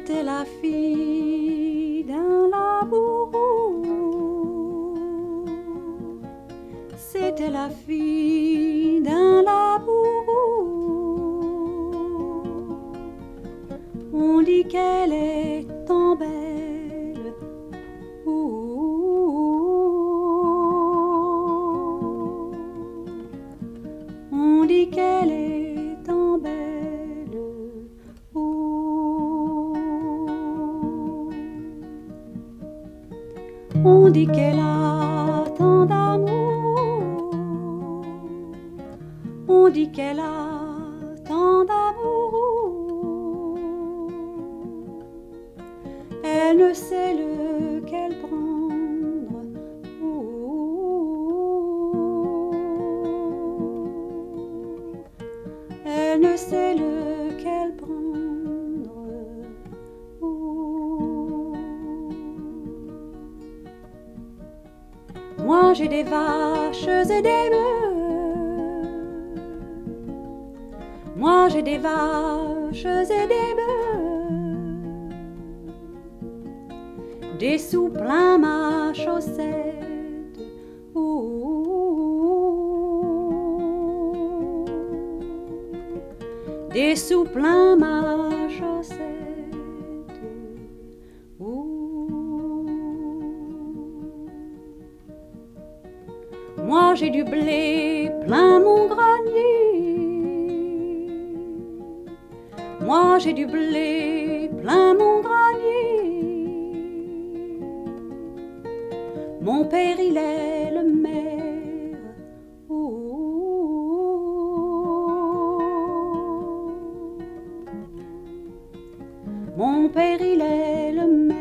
C'était la fille d'un labourou. C'était la fille d'un labourou. On dit qu'elle est tant belle. On dit qu'elle est tant belle. On dit qu'elle a tant d'amour. On dit qu'elle a tant d'amour. Elle ne sait lequel prendre. Elle ne sait lequel prendre. Moi j'ai des vaches et des bœufs. Moi j'ai des vaches et des bœufs. Des sous plein ma chaussette. Des sous plein ma chaussette. Moi j'ai du blé plein mon grenier. Moi j'ai du blé plein mon grenier. Mon père il est le maire. Mon père il est le maire.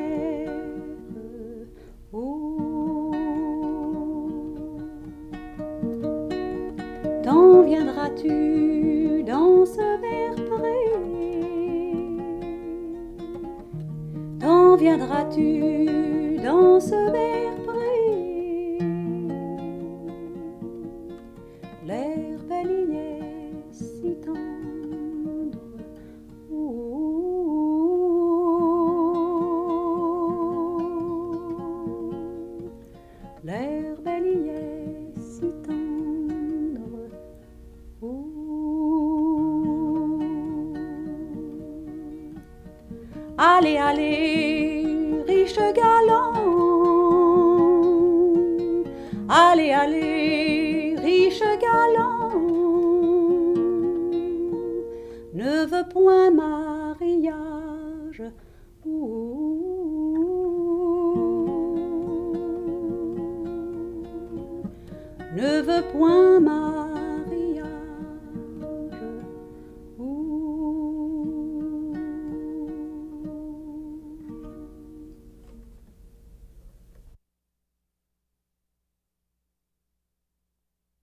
Quand viendras-tu dans ce vert pré? Quand viendras-tu dans ce vert pré? L'herbe elle y est si tendre. L'herbe elle y est si tendre. Allez, allez, riche galant. Allez, allez, riche galant. Ne veux point mariage. Ne veux point mariage.